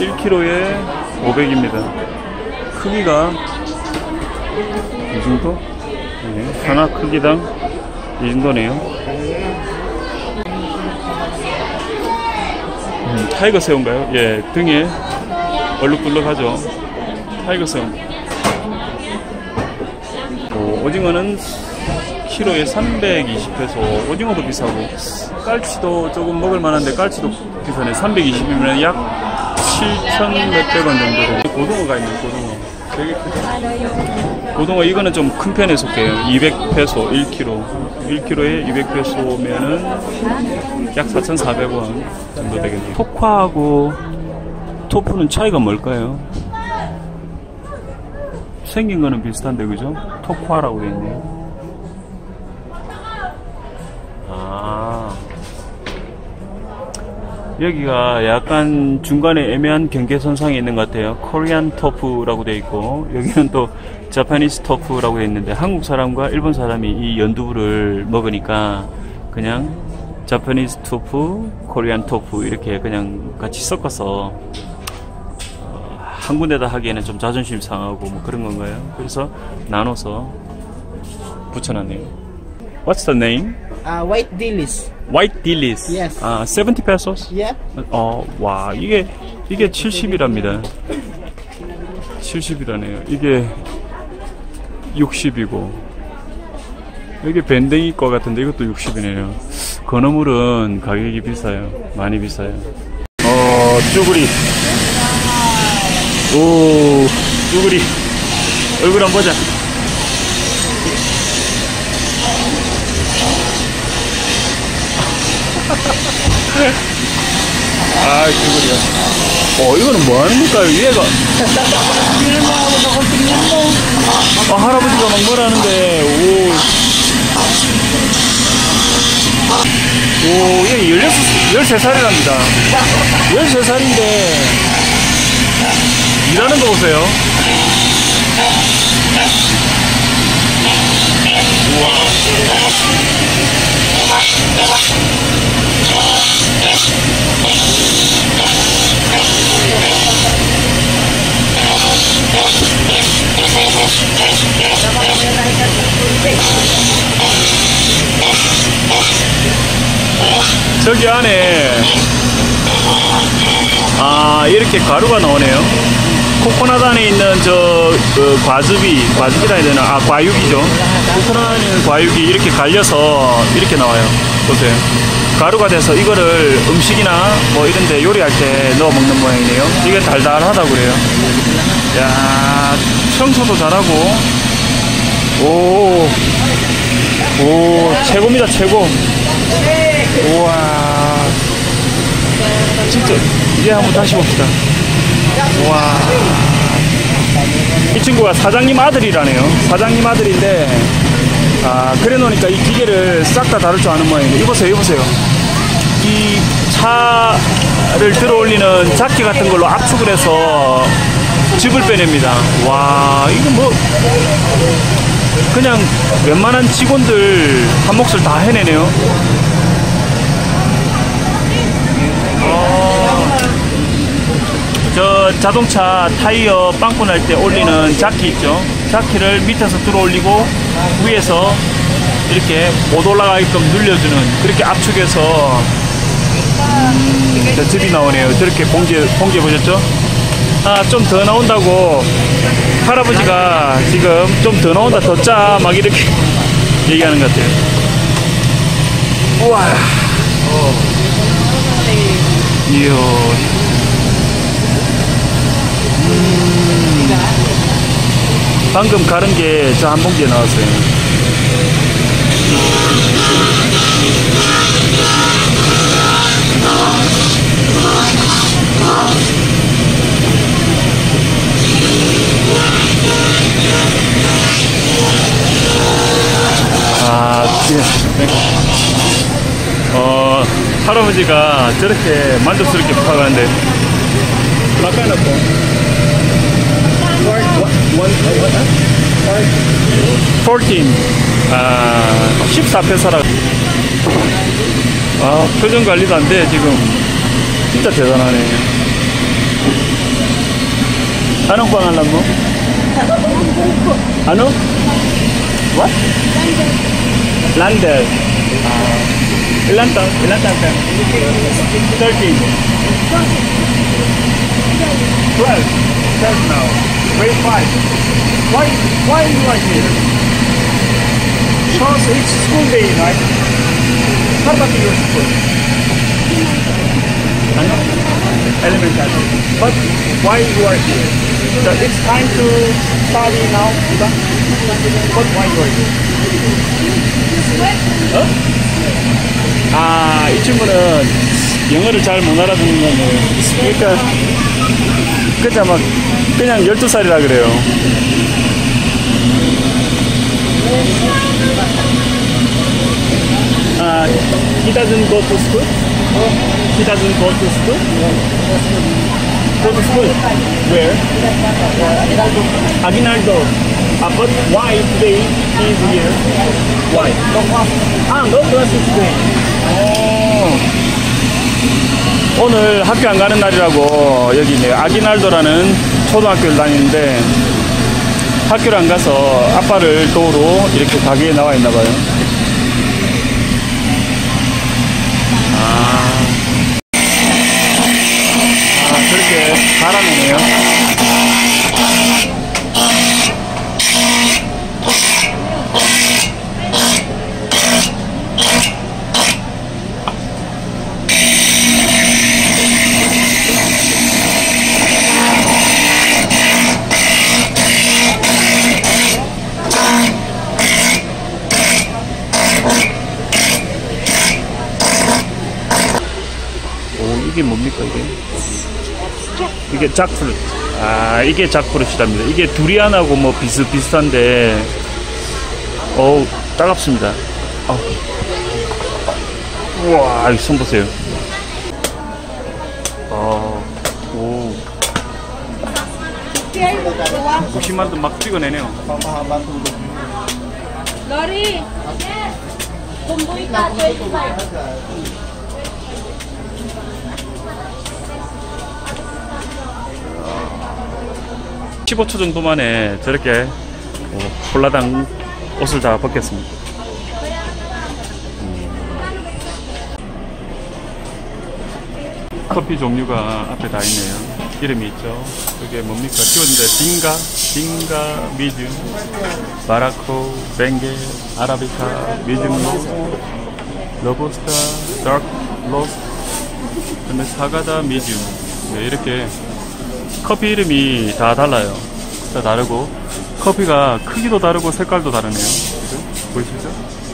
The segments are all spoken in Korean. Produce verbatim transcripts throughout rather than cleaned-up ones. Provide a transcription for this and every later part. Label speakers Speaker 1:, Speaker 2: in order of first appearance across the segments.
Speaker 1: 일 킬로그램에 오백입니다. 크기가 이 정도? 네, 하나 크기당 이 정도네요. 음, 타이거 새우인가요? 예, 등에 얼룩덜룩하죠. 타이거 새우. 오, 오징어는 키로에 삼백이십 페소. 오징어도 비싸고 깔치도 조금 먹을 만한데 깔치도 비싸네. 삼백이십이면 약 칠천 몇백 원 정도 되네. 고등어가 있네. 고등어 되게 크죠. 고등어 이거는 좀 큰 편에 속해요. 이백 페소 일 킬로그램. 일 킬로그램에 이백 페소면은 약 사천사백 원 정도 되겠네요. 토콰하고 토프는 차이가 뭘까요? 생긴 거는 비슷한데 그죠? 토콰라고 되어 있네요. 아, 여기가 약간 중간에 애매한 경계선상에 있는 것 같아요. 코리안 토프라고 되어 있고 여기는 또 자파니스 토프라고 되어 있는데 한국 사람과 일본 사람이 이 연두부를 먹으니까 그냥 자파니스 토프, 코리안 토프 이렇게 그냥 같이 섞어서 한 군데다 하기에는 좀 자존심 상하고 뭐 그런 건가요? 그래서 나눠서 붙여놨네요. What's the name?
Speaker 2: Uh, white dillis.
Speaker 1: White dillis.
Speaker 2: Yes.
Speaker 1: 아, seventy pesos?
Speaker 2: Yeah.
Speaker 1: 어, 와, 이게 이게 칠십이랍니다. 칠십이라네요. 이게 육십이고 이게 밴댕이 거 같은데 이것도 육십이네요. 건어물은 가격이 비싸요. 많이 비싸요. 어, 쭈구리. 오, 쭈구리. 얼굴 한번 보자. 아, 쭈구리야. 어, 이거는 뭐 하는 걸까요? 위에가. 아, 할아버지가 막 뭐라 하는데, 오. 오, 얘 열세 살이랍니다. 열세 살인데, 일하는 거 보세요. 우와. 저기 안에 아 이렇게 가루가 나오네요. 코코넛 안에 있는 저 그 과즙이 과즙이라 해야 되나? 아 과육이죠. 코코넛 안에 있는 과육이 이렇게 갈려서 이렇게 나와요. 보세요. 가루가 돼서 이거를 음식이나 뭐 이런데 요리할 때 넣어 먹는 모양이네요. 이게 달달하다고 그래요. 야, 청소도 잘하고. 오, 오, 최고입니다, 최고. 우와, 진짜 이제 한번 다시 봅시다. 우와, 이 친구가 사장님 아들이라네요. 사장님 아들인데 아, 그래 놓으니까 이 기계를 싹 다 다룰 줄 아는 모양이에요. 이보세요, 이보세요. 이 차를 들어 올리는 자키 같은 걸로 압축을 해서 즙을 빼냅니다. 와, 이거 뭐 그냥 웬만한 직원들 한 몫을 다 해내네요. 어, 저 자동차 타이어 빵꾸 날 때 올리는 자키 있죠. 자키를 밑에서 들어 올리고 위에서 이렇게 못 올라가게끔 눌려주는, 그렇게 압축해서 음, 저 즙이 나오네요. 저렇게 봉지, 봉지 보셨죠? 아, 좀 더 나온다고 할아버지가 지금 좀 더 나온다, 더 짜, 막 이렇게 얘기하는 것 같아요. 우와. 어. 이야. 음. 방금 가른 게 저 한 봉지에 나왔어요. 아, 네. 어, 할아버지가 저렇게 만족스럽게 부탁하는데, 막아놓고. 십사. 아, 십사 페소라. 아, 표정 관리도 안 돼, 지금. 진짜 대단하네. Anong pangalan mo? Ano? What? Lander. Ah, ilan taon? Ilan taon ka? thirteen. twelve. twelve now. Grade five. Why, why you are here? Because it's school day, right? How about your school? Ano? Elementary. But why you are here? So it's time to study now, diba? But why you are here? 어? 아, 이 친구는 영어를 잘 못 알아듣는 거네요. 그러니까 그냥 막 그냥 열두 살이라 그래요. 아, he doesn't go to school? He doesn't go to school? Go to school? Where? Aguinaldo. Ah, but why today he is here? Why? Ah, no classes today. Oh. 오늘 학교 안 가는 날이라고 여기 네, 아기날도라는 초등학교를 다니는데 학교를 안 가서 아빠를 도우러 이렇게 가게에 나와 있나 봐요. 아, 아 그렇게 갈아내네요. 이게 뭡니까 이게? 이게 잭프루트. 아, 이게 잭프루트랍니다. 이게 두리안하고 뭐 비슷비슷한데 어우 따갑습니다. 어. 우와, 이 손 보세요. 어, 오. 구십만도 막 찍어내네요.
Speaker 2: Lori, kumbuita twenty-five.
Speaker 1: 십오 초 정도 만에 저렇게 어, 홀라당 옷을 다 벗겼습니다. 음. 커피 종류가 앞에 다 있네요. 이름이 있죠. 그게 뭡니까? 키워드인데 딩가, 딩가, 미디움, 바라코, 벵게, 아라비카, 미디움, 로부스타, 다크, 로스트, 그다음에 사가다, 미디움. 네, 이렇게 커피 이름이 다 달라요. 다 다르고 커피가 크기도 다르고 색깔도 다르네요. 그죠? 보이시죠?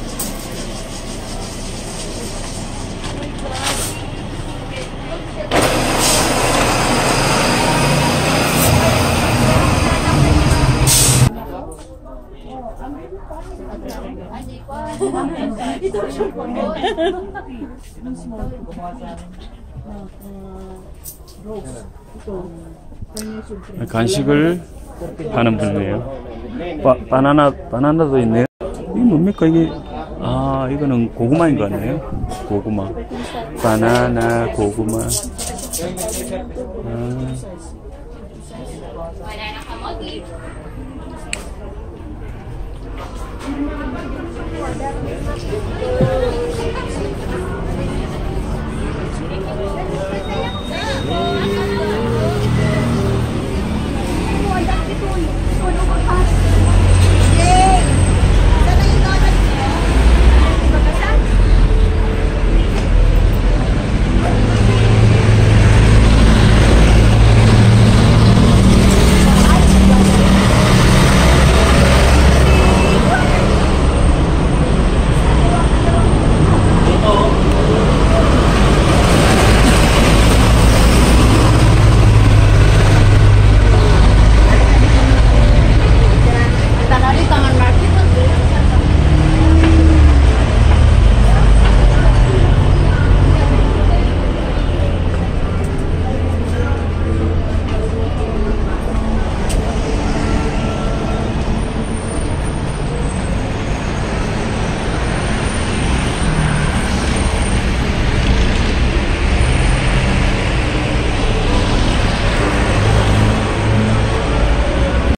Speaker 1: 간식을 파는 분이에요. 바, 바나나, 바나나도 있네요. 이게 뭡니까 이게? 아, 이거는 고구마인 것 같네요. 고구마. 바나나, 고구마. 아.